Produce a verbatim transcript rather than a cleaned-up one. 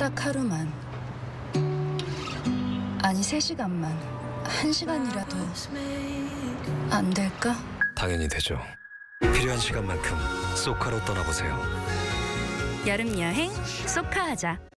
딱 하루만, 아니 세 시간만, 한 시간이라도 안 될까? 당연히 되죠. 필요한 시간만큼 소카로 떠나보세요. 여름 여행 소카하자.